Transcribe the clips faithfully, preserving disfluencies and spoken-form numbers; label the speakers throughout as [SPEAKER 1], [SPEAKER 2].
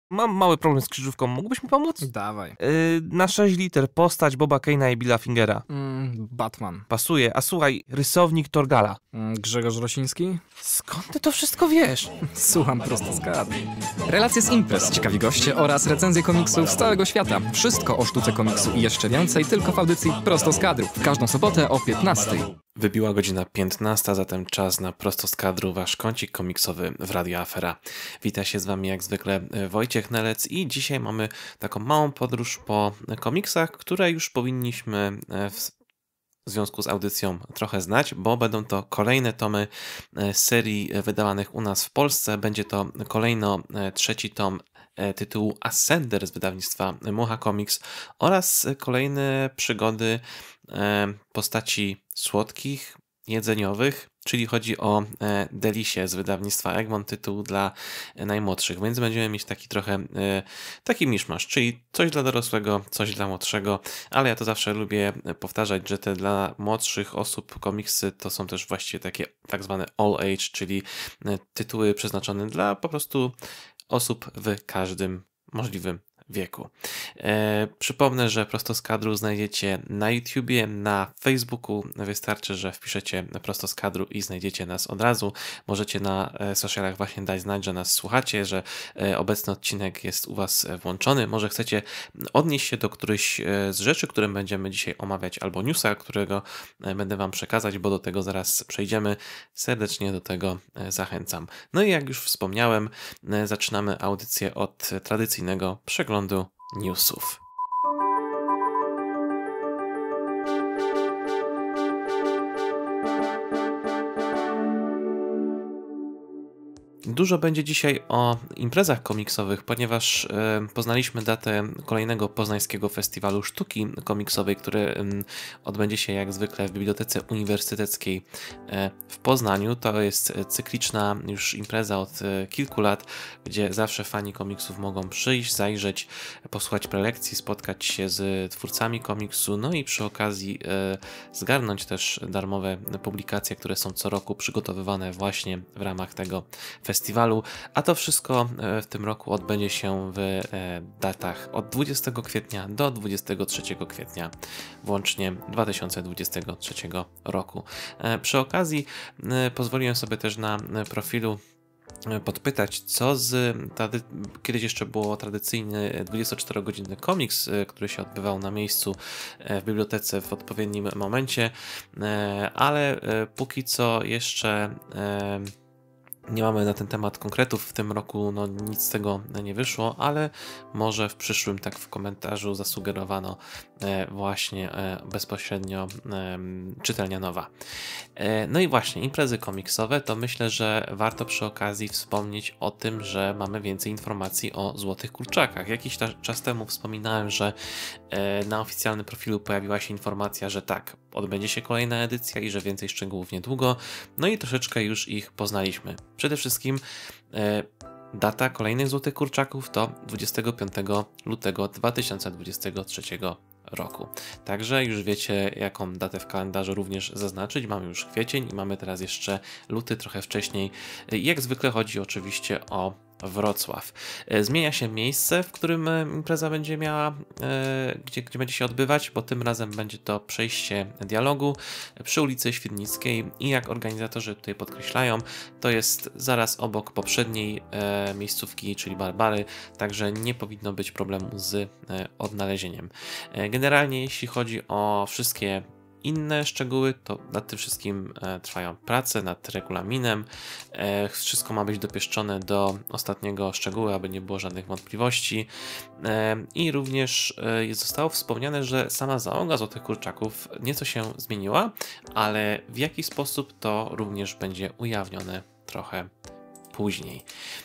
[SPEAKER 1] Mam mały problem z krzyżówką, mógłbyś mi pomóc?
[SPEAKER 2] Dawaj.
[SPEAKER 1] Yy, na sześć liter postać Boba Kane'a i Billa Fingera.
[SPEAKER 2] Mm, Batman.
[SPEAKER 1] Pasuje, a słuchaj, rysownik Torgala.
[SPEAKER 2] Mm, Grzegorz Rosiński?
[SPEAKER 1] Skąd ty to wszystko wiesz?
[SPEAKER 2] Słucham prosto z gady. Relacje z imprez, ciekawi goście oraz recenzje komiksów z całego świata. Wszystko o sztuce komiksu i jeszcze więcej tylko w audycji Prosto z kadru. W każdą sobotę o piętnastej.
[SPEAKER 3] Wybiła godzina piętnasta, zatem czas na Prosto z kadru, wasz kącik komiksowy w Radio Afera. Wita się z wami jak zwykle Wojciech Nelec i dzisiaj mamy taką małą podróż po komiksach, które już powinniśmy w w związku z audycją trochę znać, bo będą to kolejne tomy serii wydawanych u nas w Polsce. Będzie to kolejno trzeci tom tytułu Ascender z wydawnictwa Mucha Comics oraz kolejne przygody postaci słodkich, jedzeniowych, czyli chodzi o Delisie z wydawnictwa Egmont, tytuł dla najmłodszych, więc będziemy mieć taki trochę taki miszmasz, czyli coś dla dorosłego, coś dla młodszego, ale ja to zawsze lubię powtarzać, że te dla młodszych osób komiksy to są też właściwie takie tak zwane all age, czyli tytuły przeznaczone dla po prostu osób w każdym możliwym wieku. E, przypomnę, że Prosto z kadru znajdziecie na YouTubie, na Facebooku. Wystarczy, że wpiszecie Prosto z kadru i znajdziecie nas od razu. Możecie na e, socialach właśnie dać znać, że nas słuchacie, że e, obecny odcinek jest u was włączony. Może chcecie odnieść się do którejś e, z rzeczy, które będziemy dzisiaj omawiać, albo newsa, którego e, będę wam przekazać, bo do tego zaraz przejdziemy. Serdecznie do tego e, zachęcam. No i jak już wspomniałem, e, zaczynamy audycję od tradycyjnego przeglądu newsów. Dużo będzie dzisiaj o imprezach komiksowych, ponieważ e, poznaliśmy datę kolejnego poznańskiego festiwalu sztuki komiksowej, który e, odbędzie się jak zwykle w Bibliotece Uniwersyteckiej e, w Poznaniu. To jest cykliczna już impreza od e, kilku lat, gdzie zawsze fani komiksów mogą przyjść, zajrzeć, posłuchać prelekcji, spotkać się z twórcami komiksu, no i przy okazji e, zgarnąć też darmowe publikacje, które są co roku przygotowywane właśnie w ramach tego festiwalu. Festiwalu, a to wszystko w tym roku odbędzie się w datach od dwudziestego kwietnia do dwudziestego trzeciego kwietnia, włącznie dwa tysiące dwudziestego trzeciego roku. Przy okazji pozwoliłem sobie też na profilu podpytać, co z trady... kiedyś jeszcze było tradycyjny dwudziestoczterogodzinny komiks, który się odbywał na miejscu w bibliotece w odpowiednim momencie, ale póki co jeszcze nie mamy na ten temat konkretów w tym roku, no nic z tego nie wyszło, ale może w przyszłym, tak w komentarzu zasugerowano e, właśnie e, bezpośrednio e, czytelnia nowa. E, no i właśnie, imprezy komiksowe, to myślę, że warto przy okazji wspomnieć o tym, że mamy więcej informacji o Złotych Kurczakach. Jakiś ta, czas temu wspominałem, że e, na oficjalnym profilu pojawiła się informacja, że tak, odbędzie się kolejna edycja i że więcej szczegółów niedługo, no i troszeczkę już ich poznaliśmy. Przede wszystkim e, data kolejnych Złotych Kurczaków to dwudziestego piątego lutego dwa tysiące dwudziestego trzeciego roku. Także już wiecie, jaką datę w kalendarzu również zaznaczyć. Mamy już kwiecień i mamy teraz jeszcze luty trochę wcześniej. Jak zwykle chodzi oczywiście o Wrocław. Zmienia się miejsce, w którym impreza będzie miała, gdzie, gdzie będzie się odbywać, bo tym razem będzie to przejście dialogu przy ulicy Świdnickiej i jak organizatorzy tutaj podkreślają, to jest zaraz obok poprzedniej miejscówki, czyli Barbary, także nie powinno być problemu z odnalezieniem. Generalnie jeśli chodzi o wszystkie inne szczegóły, to nad tym wszystkim e, trwają prace, nad regulaminem. E, wszystko ma być dopieszczone do ostatniego szczegółu, aby nie było żadnych wątpliwości. E, I również e, zostało wspomniane, że sama załoga Złotych Kurczaków nieco się zmieniła, ale w jaki sposób to również będzie ujawnione trochę później.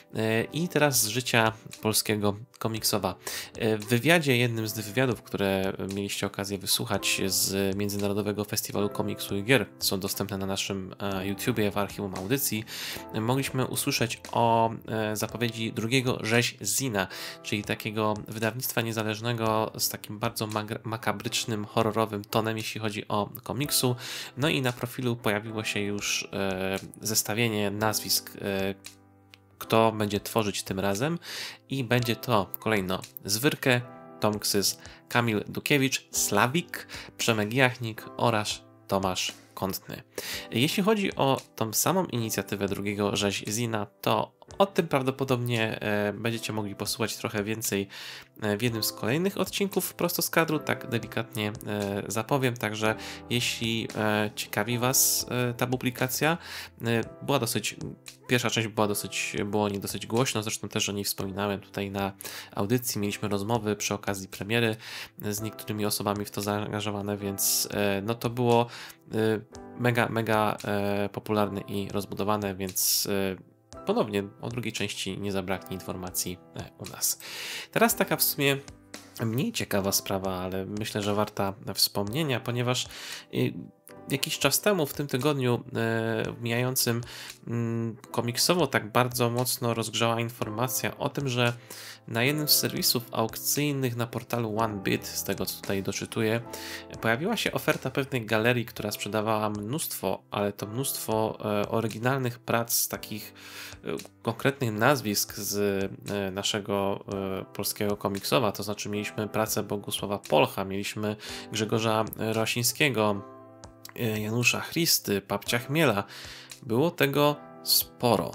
[SPEAKER 3] I teraz z życia polskiego komiksowa. W wywiadzie, jednym z wywiadów, które mieliście okazję wysłuchać z Międzynarodowego Festiwalu Komiksu i Gier, są dostępne na naszym YouTubie w archiwum audycji, mogliśmy usłyszeć o zapowiedzi drugiego Rzeź Zina, czyli takiego wydawnictwa niezależnego z takim bardzo makabrycznym, horrorowym tonem, jeśli chodzi o komiksu. No i na profilu pojawiło się już zestawienie nazwisk kto będzie tworzyć tym razem i będzie to kolejno Zwyrkę, Tomksys, Kamil Dukiewicz, Slawik, Przemek Jachnik oraz Tomasz Kątny. Jeśli chodzi o tą samą inicjatywę drugiego Rzeź Zina, to o tym prawdopodobnie e, będziecie mogli posłuchać trochę więcej e, w jednym z kolejnych odcinków prosto z kadru, tak delikatnie e, zapowiem, także jeśli e, ciekawi Was e, ta publikacja, e, była dosyć, pierwsza część była dosyć, było o niej dosyć głośno, zresztą też o niej wspominałem tutaj na audycji, mieliśmy rozmowy przy okazji premiery z niektórymi osobami w to zaangażowane, więc e, no to było e, mega, mega e, popularne i rozbudowane, więc e, ponownie o drugiej części nie zabraknie informacji u nas. Teraz taka w sumie mniej ciekawa sprawa, ale myślę, że warta wspomnienia, ponieważ jakiś czas temu, w tym tygodniu mijającym, komiksowo tak bardzo mocno rozgrzała informacja o tym, że na jednym z serwisów aukcyjnych na portalu OneBid, z tego co tutaj doczytuję, pojawiła się oferta pewnej galerii, która sprzedawała mnóstwo, ale to mnóstwo e, oryginalnych prac z takich e, konkretnych nazwisk z e, naszego e, polskiego komiksowa, to znaczy mieliśmy pracę Bogusława Polcha, mieliśmy Grzegorza Rosińskiego, e, Janusza Christy, Papcia Chmiela. Było tego sporo.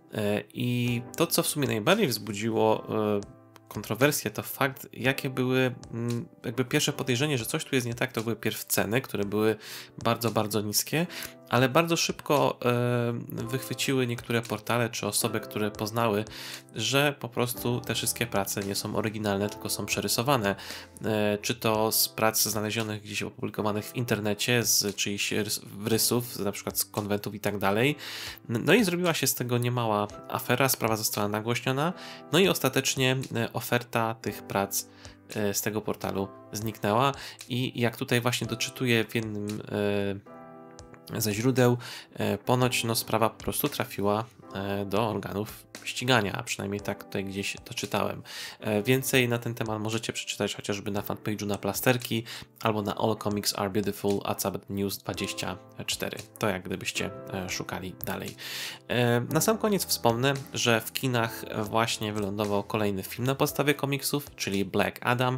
[SPEAKER 3] I to, co w sumie najbardziej wzbudziło kontrowersje, to fakt, jakie były jakby pierwsze podejrzenie, że coś tu jest nie tak, to były pierw ceny, które były bardzo, bardzo niskie, ale bardzo szybko wychwyciły niektóre portale czy osoby, które poznały, że po prostu te wszystkie prace nie są oryginalne, tylko są przerysowane. Czy to z prac znalezionych gdzieś opublikowanych w internecie, z czyichś rysów, na przykład z konwentów i tak dalej. No i zrobiła się z tego niemała afera, sprawa została nagłośniona, no i ostatecznie oferta tych prac z tego portalu zniknęła i jak tutaj właśnie doczytuję w jednym ze źródeł, ponoć no, sprawa po prostu trafiła do organów ścigania, a przynajmniej tak tutaj gdzieś to czytałem. Więcej na ten temat możecie przeczytać chociażby na fanpage'u na Plasterki albo na All Comics Are Beautiful Acabet News dwadzieścia cztery. To jak gdybyście szukali dalej. Na sam koniec wspomnę, że w kinach właśnie wylądował kolejny film na podstawie komiksów, czyli Black Adam.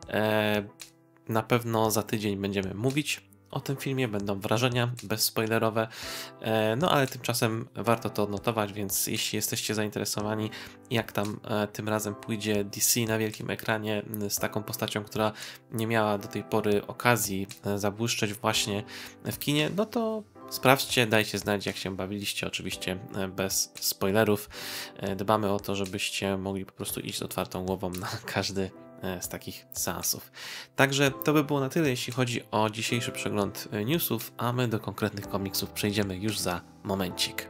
[SPEAKER 3] Na pewno za tydzień będziemy mówić o tym filmie, będą wrażenia bezspoilerowe, no ale tymczasem warto to odnotować, więc jeśli jesteście zainteresowani, jak tam tym razem pójdzie D C na wielkim ekranie z taką postacią, która nie miała do tej pory okazji zabłyszczeć właśnie w kinie, no to sprawdźcie, dajcie znać, jak się bawiliście, oczywiście bez spoilerów. Dbamy o to, żebyście mogli po prostu iść z otwartą głową na każdy z takich seansów. Także to by było na tyle, jeśli chodzi o dzisiejszy przegląd newsów, a my do konkretnych komiksów przejdziemy już za momencik.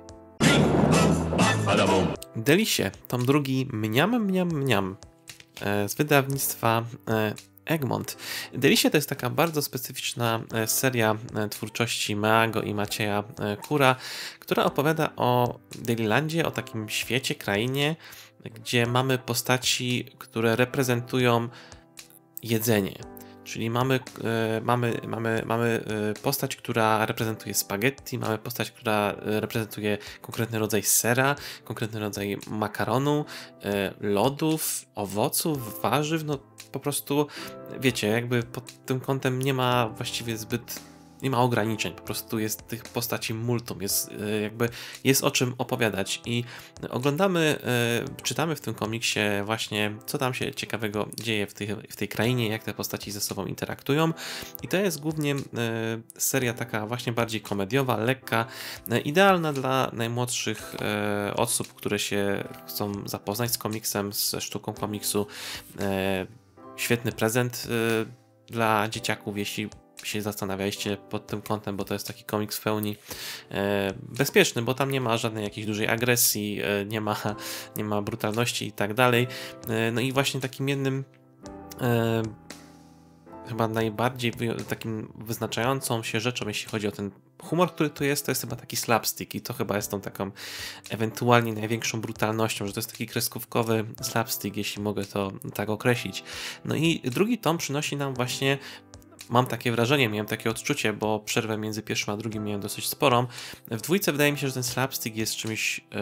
[SPEAKER 3] Delisie, tom drugi Mniam, Mniam, Mniam z wydawnictwa Egmont. Delisie to jest taka bardzo specyficzna seria twórczości Meago i Macieja Kura, która opowiada o Dailylandzie, o takim świecie, krainie, gdzie mamy postaci, które reprezentują jedzenie. Czyli mamy, e, mamy, mamy, mamy postać, która reprezentuje spaghetti, mamy postać, która reprezentuje konkretny rodzaj sera, konkretny rodzaj makaronu, e, lodów, owoców, warzyw. No po prostu, wiecie, jakby pod tym kątem nie ma właściwie zbyt nie ma ograniczeń, po prostu jest tych postaci multum, jest jakby jest o czym opowiadać i oglądamy, czytamy w tym komiksie właśnie, co tam się ciekawego dzieje w tej, w tej krainie, jak te postaci ze sobą interaktują i to jest głównie seria taka właśnie bardziej komediowa, lekka, idealna dla najmłodszych osób, które się chcą zapoznać z komiksem, ze sztuką komiksu. Świetny prezent dla dzieciaków, jeśli się zastanawialiście pod tym kątem, bo to jest taki komiks w pełni e, bezpieczny, bo tam nie ma żadnej jakiejś dużej agresji, e, nie ma, nie ma brutalności i tak dalej. E, no i właśnie takim jednym e, chyba najbardziej wy- takim wyznaczającą się rzeczą, jeśli chodzi o ten humor, który tu jest, to jest chyba taki slapstick i to chyba jest tą taką ewentualnie największą brutalnością, że to jest taki kreskówkowy slapstick, jeśli mogę to tak określić. No i drugi tom przynosi nam właśnie, mam takie wrażenie, miałem takie odczucie, bo przerwę między pierwszym a drugim miałem dosyć sporą. W dwójce wydaje mi się, że ten slapstick jest czymś e,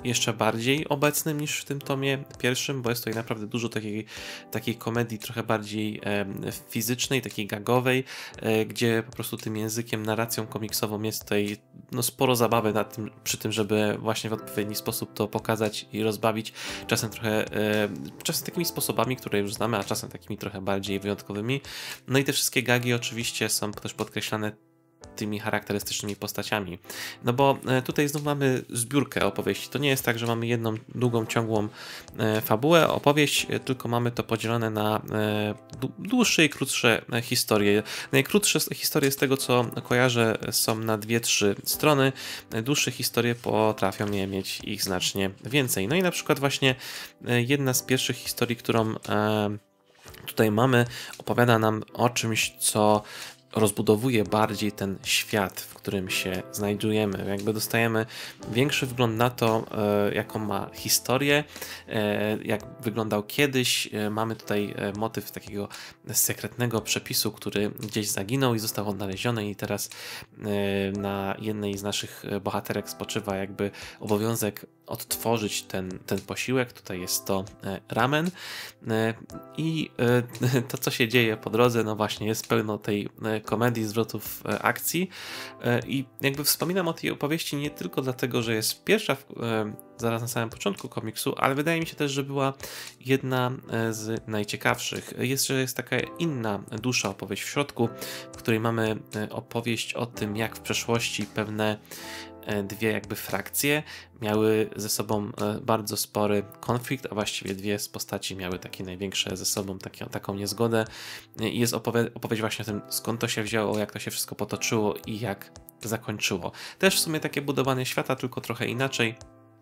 [SPEAKER 3] jeszcze bardziej obecnym niż w tym tomie pierwszym, bo jest tutaj naprawdę dużo takiej, takiej komedii trochę bardziej e, fizycznej, takiej gagowej, e, gdzie po prostu tym językiem, narracją komiksową jest tutaj no, sporo zabawy nad tym, przy tym, żeby właśnie w odpowiedni sposób to pokazać i rozbawić, czasem trochę, e, czasem takimi sposobami, które już znamy, a czasem takimi trochę bardziej wyjątkowymi. No i te wszystkie gagi oczywiście są też podkreślane tymi charakterystycznymi postaciami. No bo tutaj znów mamy zbiórkę opowieści. To nie jest tak, że mamy jedną długą, ciągłą e, fabułę, opowieść, e, tylko mamy to podzielone na e, dłuższe i krótsze historie. Najkrótsze historie z tego, co kojarzę, są na dwie, trzy strony. Dłuższe historie potrafią je mieć ich znacznie więcej. No i na przykład właśnie e, jedna z pierwszych historii, którą e, tutaj mamy, opowiada nam o czymś, co rozbudowuje bardziej ten świat, w którym się znajdujemy. Jakby dostajemy większy wgląd na to, e, jaką ma historię, e, jak wyglądał kiedyś. E, mamy tutaj e, motyw takiego sekretnego przepisu, który gdzieś zaginął i został odnaleziony i teraz e, na jednej z naszych bohaterek spoczywa jakby obowiązek odtworzyć ten, ten posiłek. Tutaj jest to e, ramen e, i e, to, co się dzieje po drodze, no właśnie jest pełno tej e, komedii, zwrotów e, akcji e, i jakby wspominam o tej opowieści nie tylko dlatego, że jest pierwsza w, e, zaraz na samym początku komiksu, ale wydaje mi się też, że była jedna e, z najciekawszych. Jest, że jest taka inna, dłuższa opowieść w środku, w której mamy e, opowieść o tym, jak w przeszłości pewne dwie jakby frakcje miały ze sobą bardzo spory konflikt, a właściwie dwie z postaci miały takie największe ze sobą takie, taką niezgodę i jest opowie opowieść właśnie o tym, skąd to się wzięło, jak to się wszystko potoczyło i jak zakończyło. Też w sumie takie budowanie świata, tylko trochę inaczej,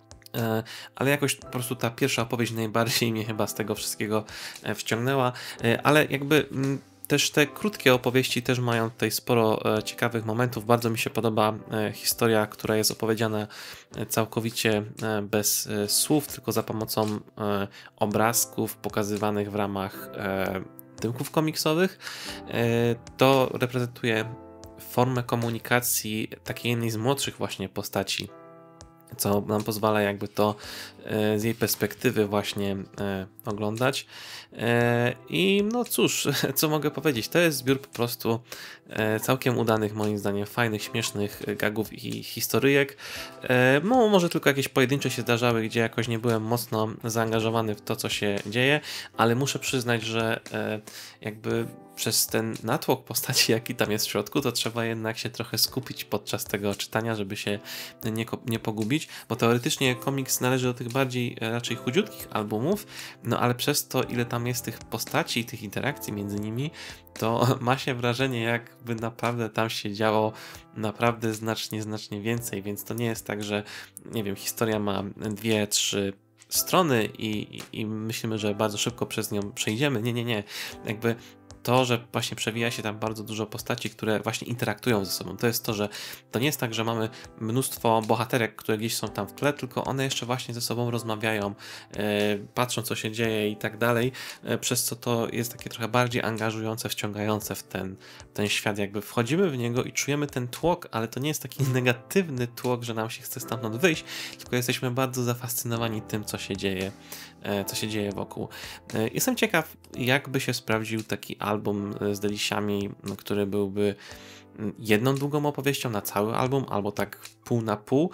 [SPEAKER 3] ale jakoś po prostu ta pierwsza opowieść najbardziej mnie chyba z tego wszystkiego wciągnęła, ale jakby też te krótkie opowieści też mają tutaj sporo e, ciekawych momentów. Bardzo mi się podoba e, historia, która jest opowiedziana e, całkowicie e, bez e, słów, tylko za pomocą e, obrazków pokazywanych w ramach e, tyłków komiksowych. E, to reprezentuje formę komunikacji takiej jednej z młodszych właśnie postaci, co nam pozwala jakby to e, z jej perspektywy właśnie e, oglądać. E, I no cóż, co mogę powiedzieć, to jest zbiór po prostu e, całkiem udanych, moim zdaniem, fajnych, śmiesznych gagów i historyjek. E, no, może tylko jakieś pojedyncze się zdarzały, gdzie jakoś nie byłem mocno zaangażowany w to, co się dzieje, ale muszę przyznać, że e, jakby przez ten natłok postaci, jaki tam jest w środku, to trzeba jednak się trochę skupić podczas tego czytania, żeby się nie, nie pogubić, bo teoretycznie komiks należy do tych bardziej raczej chudziutkich albumów, no ale przez to, ile tam jest tych postaci i tych interakcji między nimi, to ma się wrażenie, jakby naprawdę tam się działo naprawdę znacznie, znacznie więcej, więc to nie jest tak, że nie wiem, historia ma dwie, trzy strony i, i, i myślimy, że bardzo szybko przez nią przejdziemy. Nie, nie, nie. Jakby to, że właśnie przewija się tam bardzo dużo postaci, które właśnie interaktują ze sobą. To jest to, że to nie jest tak, że mamy mnóstwo bohaterek, które gdzieś są tam w tle, tylko one jeszcze właśnie ze sobą rozmawiają, e, patrzą, co się dzieje i tak dalej, e, przez co to jest takie trochę bardziej angażujące, wciągające w ten, ten świat. Jakby wchodzimy w niego i czujemy ten tłok, ale to nie jest taki negatywny tłok, że nam się chce stamtąd wyjść, tylko jesteśmy bardzo zafascynowani tym, co się dzieje, e, co się dzieje wokół. E, jestem ciekaw, jakby się sprawdził taki album z delisiami, który byłby jedną długą opowieścią na cały album, albo tak pół na pół,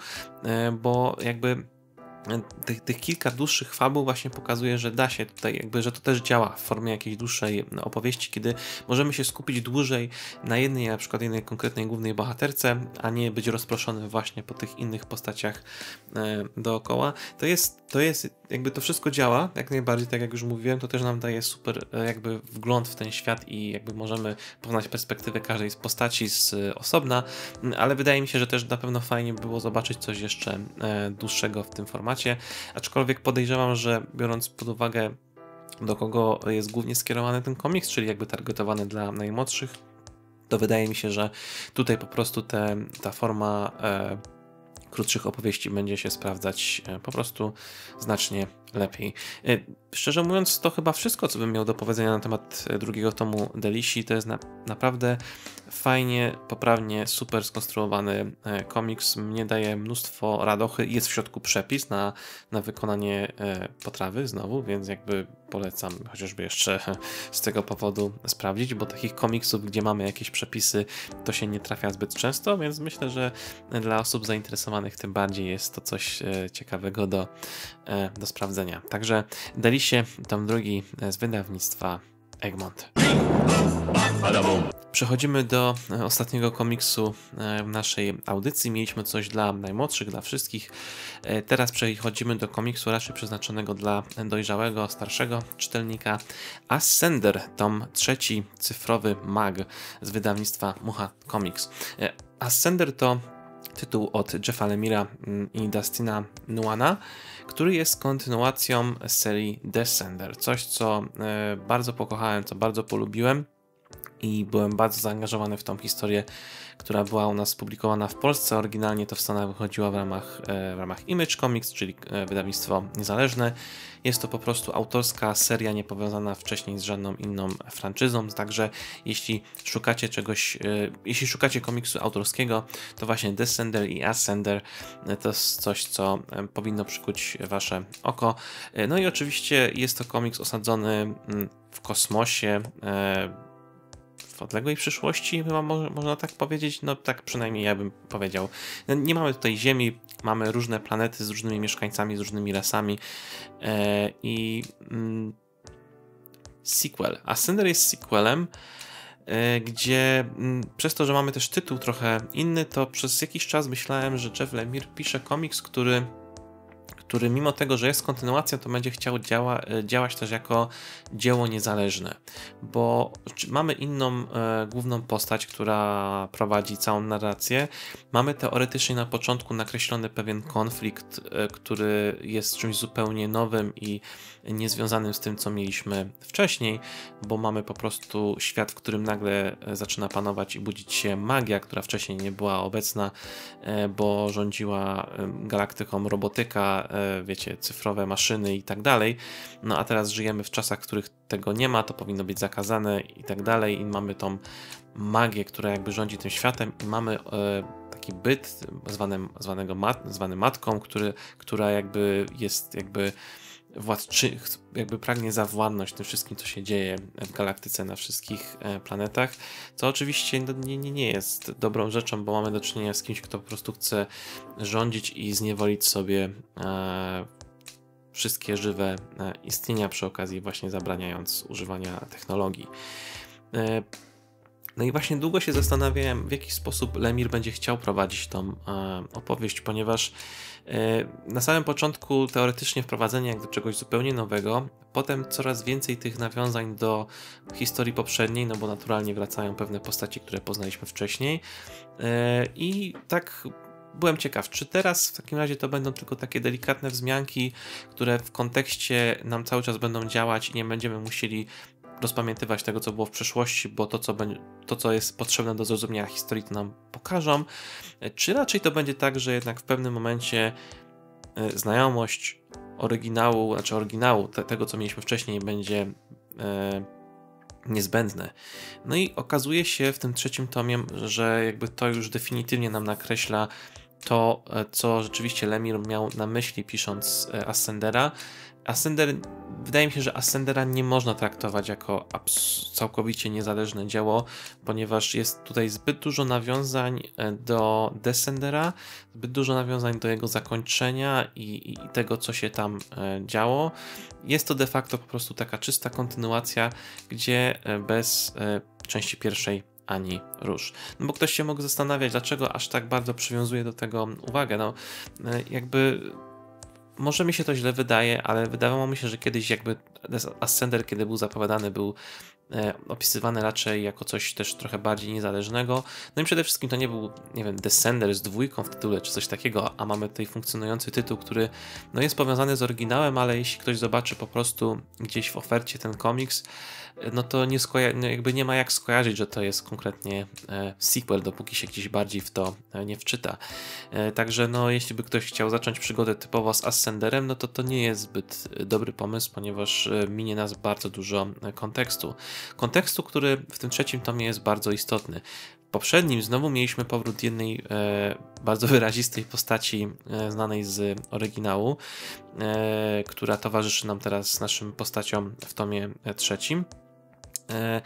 [SPEAKER 3] bo jakby tych, tych kilka dłuższych fabuł właśnie pokazuje, że da się tutaj jakby, że to też działa w formie jakiejś dłuższej opowieści, kiedy możemy się skupić dłużej na jednej, na przykład jednej konkretnej głównej bohaterce, a nie być rozproszony właśnie po tych innych postaciach e, dookoła. To jest, to jest jakby to wszystko działa, jak najbardziej, tak jak już mówiłem, to też nam daje super e, jakby wgląd w ten świat i jakby możemy poznać perspektywę każdej z postaci z e, osobna, ale wydaje mi się, że też na pewno fajnie by było zobaczyć coś jeszcze e, dłuższego w tym formacie. Aczkolwiek podejrzewam, że biorąc pod uwagę, do kogo jest głównie skierowany ten komiks, czyli jakby targetowany dla najmłodszych, to wydaje mi się, że tutaj po prostu te, ta forma e, krótszych opowieści będzie się sprawdzać e, po prostu znacznie lepiej. Szczerze mówiąc, to chyba wszystko, co bym miał do powiedzenia na temat drugiego tomu Delicji. To jest na, naprawdę fajnie, poprawnie, super skonstruowany komiks. Mnie daje mnóstwo radochy. Jest w środku przepis na, na wykonanie potrawy znowu, więc jakby polecam chociażby jeszcze z tego powodu sprawdzić, bo takich komiksów, gdzie mamy jakieś przepisy, to się nie trafia zbyt często, więc myślę, że dla osób zainteresowanych tym bardziej jest to coś ciekawego do, do sprawdzenia. Także Delicie, tom drugi z wydawnictwa Egmont. Przechodzimy do ostatniego komiksu w naszej audycji. Mieliśmy coś dla najmłodszych, dla wszystkich. Teraz przechodzimy do komiksu raczej przeznaczonego dla dojrzałego, starszego czytelnika. Ascender, tom trzeci, cyfrowy mag z wydawnictwa Mucha Comics. Ascender to tytuł od Jeffa Lemira i Dustina Nguana, który jest kontynuacją serii Descender. Coś, co bardzo pokochałem, co bardzo polubiłem i byłem bardzo zaangażowany w tą historię, która była u nas publikowana w Polsce. Oryginalnie to w Stanach wychodziła w ramach, w ramach Image Comics, czyli wydawnictwo niezależne. Jest to po prostu autorska seria, niepowiązana wcześniej z żadną inną franczyzą, także jeśli szukacie czegoś, jeśli szukacie komiksu autorskiego, to właśnie Descender i Ascender to jest coś, co powinno przykuć wasze oko. No i oczywiście jest to komiks osadzony w kosmosie, w odległej przyszłości, chyba mo można tak powiedzieć, no tak przynajmniej ja bym powiedział. Nie mamy tutaj Ziemi, mamy różne planety z różnymi mieszkańcami, z różnymi rasami e, i mm, sequel. Ascender jest sequelem, e, gdzie m, przez to, że mamy też tytuł trochę inny, to przez jakiś czas myślałem, że Jeff Lemire pisze komiks, który który mimo tego, że jest kontynuacją, to będzie chciał działa, działać też jako dzieło niezależne, bo mamy inną e, główną postać, która prowadzi całą narrację. Mamy teoretycznie na początku nakreślony pewien konflikt, e, który jest czymś zupełnie nowym i niezwiązanym z tym, co mieliśmy wcześniej, bo mamy po prostu świat, w którym nagle zaczyna panować i budzić się magia, która wcześniej nie była obecna, e, bo rządziła galaktyką robotyka, wiecie, cyfrowe maszyny i tak dalej, no a teraz żyjemy w czasach, w których tego nie ma, to powinno być zakazane i tak dalej i mamy tą magię, która jakby rządzi tym światem i mamy e, taki byt zwany, zwanego mat, zwany matką, który, która jakby jest jakby władczy, jakby pragnie zawładnąć tym wszystkim, co się dzieje w galaktyce na wszystkich planetach, co oczywiście nie, nie, nie jest dobrą rzeczą, bo mamy do czynienia z kimś, kto po prostu chce rządzić i zniewolić sobie e, wszystkie żywe e, istnienia, przy okazji właśnie zabraniając używania technologii. E, No i właśnie długo się zastanawiałem, w jaki sposób Lemire będzie chciał prowadzić tą e, opowieść, ponieważ e, na samym początku teoretycznie wprowadzenie jak do czegoś zupełnie nowego, potem coraz więcej tych nawiązań do historii poprzedniej, no bo naturalnie wracają pewne postaci, które poznaliśmy wcześniej e, i tak byłem ciekaw, czy teraz w takim razie to będą tylko takie delikatne wzmianki, które w kontekście nam cały czas będą działać i nie będziemy musieli rozpamiętywać tego, co było w przeszłości, bo to co, będzie, to, co jest potrzebne do zrozumienia historii, to nam pokażą. Czy raczej to będzie tak, że jednak w pewnym momencie znajomość oryginału, znaczy oryginału, te, tego, co mieliśmy wcześniej, będzie e, niezbędne. No i okazuje się w tym trzecim tomie, że jakby to już definitywnie nam nakreśla to, co rzeczywiście Lemire miał na myśli, pisząc Ascendera. Ascender, wydaje mi się, że Ascendera nie można traktować jako całkowicie niezależne dzieło, ponieważ jest tutaj zbyt dużo nawiązań do Descendera, zbyt dużo nawiązań do jego zakończenia i, i tego, co się tam działo. Jest to de facto po prostu taka czysta kontynuacja, gdzie bez części pierwszej ani rusz. No bo ktoś się mógł zastanawiać, dlaczego aż tak bardzo przywiązuje do tego uwagę. No jakby może mi się to źle wydaje, ale wydawało mi się, że kiedyś jakby Ascender, kiedy był zapowiadany, był e, opisywane raczej jako coś też trochę bardziej niezależnego. No i przede wszystkim to nie był, nie wiem, Descender z dwójką w tytule, czy coś takiego, a mamy tutaj funkcjonujący tytuł, który no jest powiązany z oryginałem, ale jeśli ktoś zobaczy po prostu gdzieś w ofercie ten komiks, no to nie skoja- jakby nie ma jak skojarzyć, że to jest konkretnie e, sequel, dopóki się gdzieś bardziej w to e, nie wczyta. E, także no, jeśli by ktoś chciał zacząć przygodę typowo z Ascenderem, no to to nie jest zbyt dobry pomysł, ponieważ e, minie nas bardzo dużo e, kontekstu. Kontekstu, który w tym trzecim tomie jest bardzo istotny. W poprzednim znowu mieliśmy powrót jednej e, bardzo wyrazistej postaci e, znanej z oryginału, e, która towarzyszy nam teraz naszym postaciom w tomie trzecim. E,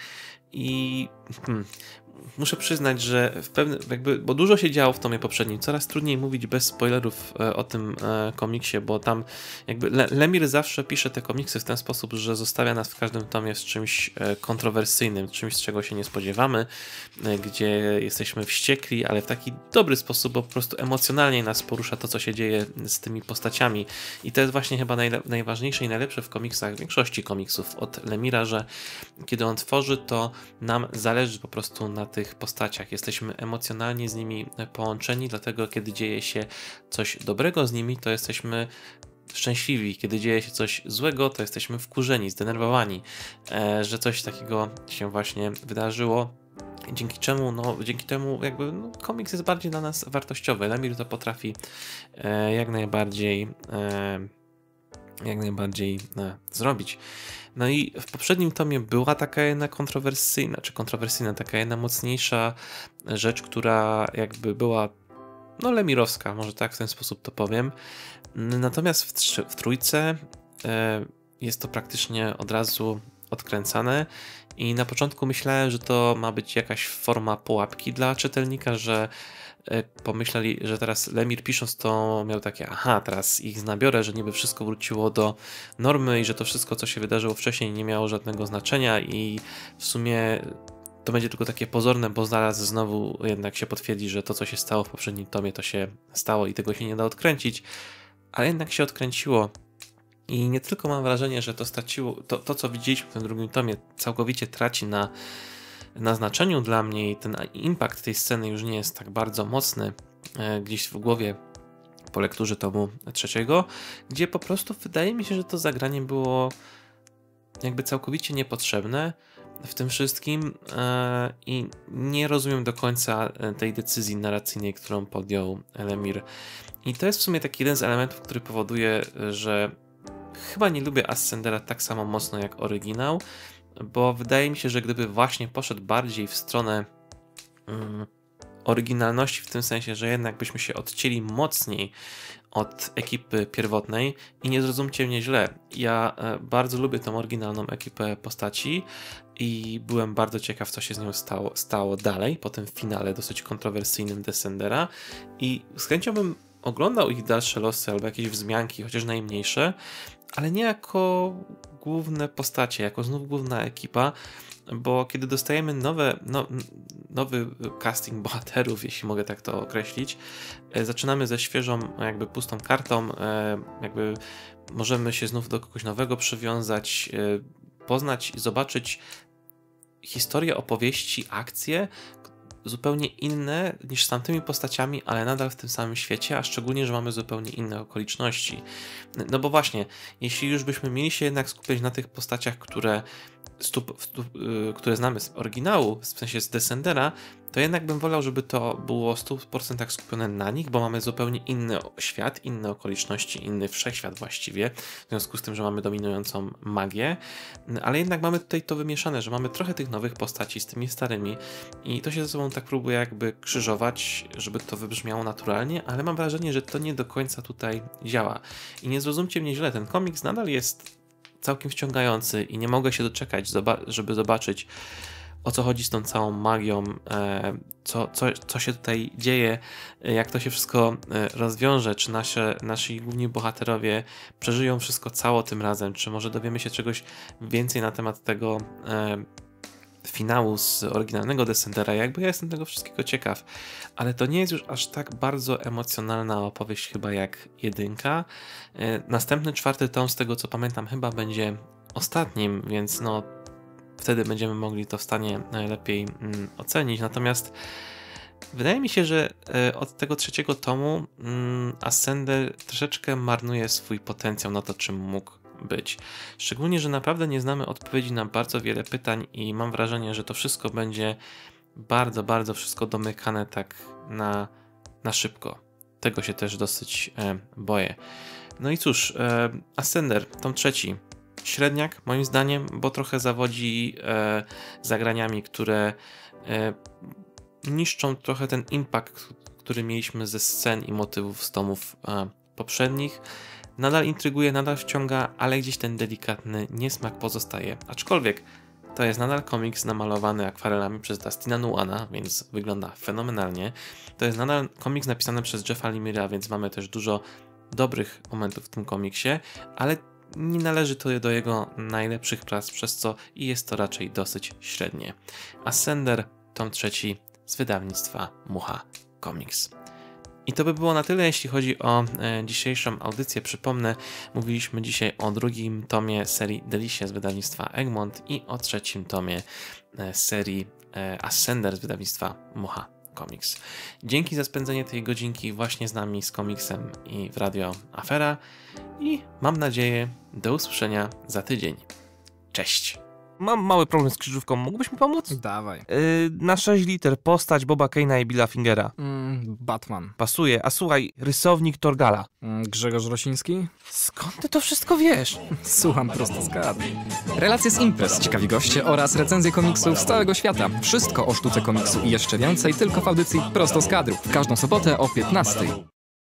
[SPEAKER 3] I hmm, muszę przyznać, że w pewnym, jakby, bo dużo się działo w tomie poprzednim, coraz trudniej mówić bez spoilerów e, o tym e, komiksie, bo tam jakby Le Lemire zawsze pisze te komiksy w ten sposób, że zostawia nas w każdym tomie z czymś e, kontrowersyjnym, czymś, z czego się nie spodziewamy, e, gdzie jesteśmy wściekli, ale w taki dobry sposób, bo po prostu emocjonalnie nas porusza to, co się dzieje z tymi postaciami. I to jest właśnie chyba najle najważniejsze i najlepsze w komiksach, w większości komiksów od Lemira, że kiedy on tworzy, to nam zależy po prostu na tych postaciach. Jesteśmy emocjonalnie z nimi połączeni, dlatego kiedy dzieje się coś dobrego z nimi, to jesteśmy szczęśliwi. Kiedy dzieje się coś złego, to jesteśmy wkurzeni, zdenerwowani, e, że coś takiego się właśnie wydarzyło. Dzięki czemu, no, dzięki temu jakby no, komiks jest bardziej dla nas wartościowy. Lemire to potrafi e, jak najbardziej e, jak najbardziej e, zrobić. No i w poprzednim tomie była taka jedna kontrowersyjna, czy kontrowersyjna, taka jedna mocniejsza rzecz, która jakby była no lemirowska, może tak w ten sposób to powiem. Natomiast w, tr w trójce e, jest to praktycznie od razu odkręcane i na początku myślałem, że to ma być jakaś forma pułapki dla czytelnika, że pomyśleli, że teraz Lemire pisząc to miał takie, aha, teraz ich nabiorę, że niby wszystko wróciło do normy i że to wszystko, co się wydarzyło wcześniej, nie miało żadnego znaczenia i w sumie to będzie tylko takie pozorne, bo zaraz znowu jednak się potwierdzi, że to, co się stało w poprzednim tomie, to się stało i tego się nie da odkręcić, ale jednak się odkręciło. I nie tylko mam wrażenie, że to straciło, to, to co widzieliśmy w tym drugim tomie, całkowicie traci na na znaczeniu dla mnie i ten impact tej sceny już nie jest tak bardzo mocny e, gdzieś w głowie po lekturze tomu trzeciego, gdzie po prostu wydaje mi się, że to zagranie było jakby całkowicie niepotrzebne w tym wszystkim e, i nie rozumiem do końca tej decyzji narracyjnej, którą podjął Lemire. I to jest w sumie taki jeden z elementów, który powoduje, że chyba nie lubię Ascendera tak samo mocno jak oryginał, bo wydaje mi się, że gdyby właśnie poszedł bardziej w stronę um, oryginalności, w tym sensie, że jednak byśmy się odcięli mocniej od ekipy pierwotnej i nie zrozumcie mnie źle, ja e, bardzo lubię tą oryginalną ekipę postaci i byłem bardzo ciekaw, co się z nią stało, stało dalej, po tym finale dosyć kontrowersyjnym Descendera i z chęcią bym oglądał ich dalsze losy albo jakieś wzmianki, chociaż najmniejsze, ale nie jako główne postacie, jako znów główna ekipa, bo kiedy dostajemy nowe, no, nowy casting bohaterów, jeśli mogę tak to określić, e, zaczynamy ze świeżą, jakby pustą kartą, e, jakby możemy się znów do kogoś nowego przywiązać, e, poznać i zobaczyć historię, opowieści, akcje, zupełnie inne niż z tamtymi postaciami, ale nadal w tym samym świecie, a szczególnie, że mamy zupełnie inne okoliczności. No bo właśnie, jeśli już byśmy mieli się jednak skupiać na tych postaciach, które, stup, stup, yy, które znamy z oryginału, w sensie z Descendera, to jednak bym wolał, żeby to było w stu procentach skupione na nich, bo mamy zupełnie inny świat, inne okoliczności, inny wszechświat właściwie, w związku z tym, że mamy dominującą magię, ale jednak mamy tutaj to wymieszane, że mamy trochę tych nowych postaci z tymi starymi i to się ze sobą tak próbuje jakby krzyżować, żeby to wybrzmiało naturalnie, ale mam wrażenie, że to nie do końca tutaj działa. I nie zrozumcie mnie źle, ten komiks nadal jest całkiem wciągający i nie mogę się doczekać, żeby zobaczyć, o co chodzi z tą całą magią, co, co, co się tutaj dzieje, jak to się wszystko rozwiąże, czy nasze, nasi główni bohaterowie przeżyją wszystko cało tym razem, czy może dowiemy się czegoś więcej na temat tego finału z oryginalnego Descendera, jakby ja jestem tego wszystkiego ciekaw, ale to nie jest już aż tak bardzo emocjonalna opowieść chyba jak jedynka. Następny, czwarty tom, z tego co pamiętam, chyba będzie ostatnim, więc no wtedy będziemy mogli to w stanie najlepiej mm, ocenić. Natomiast wydaje mi się, że y, od tego trzeciego tomu y, Ascender troszeczkę marnuje swój potencjał na to, czym mógł być. Szczególnie, że naprawdę nie znamy odpowiedzi na bardzo wiele pytań i mam wrażenie, że to wszystko będzie bardzo, bardzo wszystko domykane tak na, na szybko. Tego się też dosyć e, boję. No i cóż, e, Ascender, tom trzeci. Średniak, moim zdaniem, bo trochę zawodzi e, zagraniami, które e, niszczą trochę ten impact, który mieliśmy ze scen i motywów z tomów e, poprzednich. Nadal intryguje, nadal wciąga, ale gdzieś ten delikatny niesmak pozostaje. Aczkolwiek to jest nadal komiks namalowany akwarelami przez Dustina Nguana, więc wygląda fenomenalnie. To jest nadal komiks napisany przez Jeffa Lemira, więc mamy też dużo dobrych momentów w tym komiksie, ale nie należy to do jego najlepszych prac, przez co i jest to raczej dosyć średnie. Ascender, tom trzeci z wydawnictwa Mucha Comics. I to by było na tyle, jeśli chodzi o e, dzisiejszą audycję. Przypomnę, mówiliśmy dzisiaj o drugim tomie serii Delicia z wydawnictwa Egmont i o trzecim tomie e, serii e, Ascender z wydawnictwa Mucha Comics. Dzięki za spędzenie tej godzinki właśnie z nami, z komiksem i w Radio Afera i mam nadzieję do usłyszenia za tydzień. Cześć!
[SPEAKER 1] Mam mały problem z krzyżówką, mógłbyś mi pomóc?
[SPEAKER 2] Dawaj.
[SPEAKER 1] Yy, na sześć liter postać Boba Kane'a i Billa Fingera.
[SPEAKER 2] Mm, Batman.
[SPEAKER 1] Pasuje, a słuchaj, rysownik Torgala.
[SPEAKER 2] Mm, Grzegorz Rosiński?
[SPEAKER 1] Skąd ty to wszystko wiesz?
[SPEAKER 2] Słucham prosto z kadry. Relacje z imprez, ciekawi goście oraz recenzje komiksów z całego świata. Wszystko o sztuce komiksu i jeszcze więcej tylko w audycji Prosto z kadru. W każdą sobotę o piętnastej.